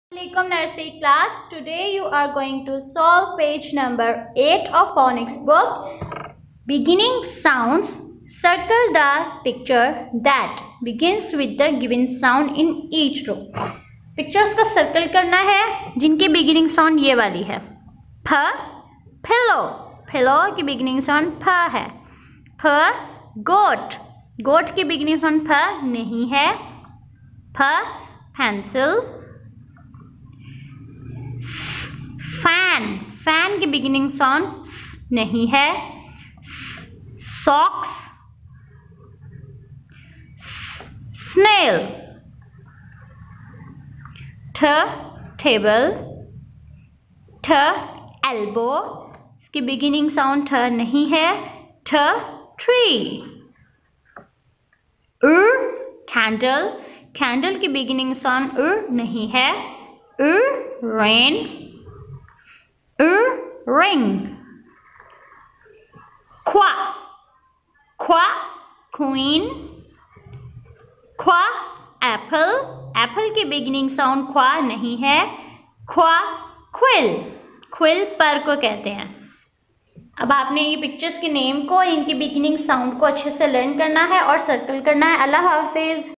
Assalamualaikum nursery class. Today you are going to solve page number 8 of phonics book. Beginning sounds. Circle the picture that begins with the given sound in each row. Pictures को circle करना है जिनकी beginning sound ये वाली है. फ pillow. pillow की beginning sound फ है. फ goat. goat की बिगिनिंग साउंड फ नहीं है. फ pencil. फैन. फैन की बिगिनिंग साउंड नहीं है. सॉक्स. स्नेल. ठ टेबल. ठ एल्बो. इसकी बिगिनिंग साउंड ठ नहीं है. ठ ट्री. कैंडल. कैंडल की बिगिनिंग साउंड नहीं है. रेन. रिंग. क्वा. क्वा क्वीन. क्वा एप्पल. एप्पल की बिगिनिंग साउंड क्वा नहीं है. क्वा क्विल. क्विल पर को कहते हैं. अब आपने ये पिक्चर्स के नेम को, इनकी बिगिनिंग साउंड को अच्छे से लर्न करना है और सर्कल करना है. अल्लाह हाफिज.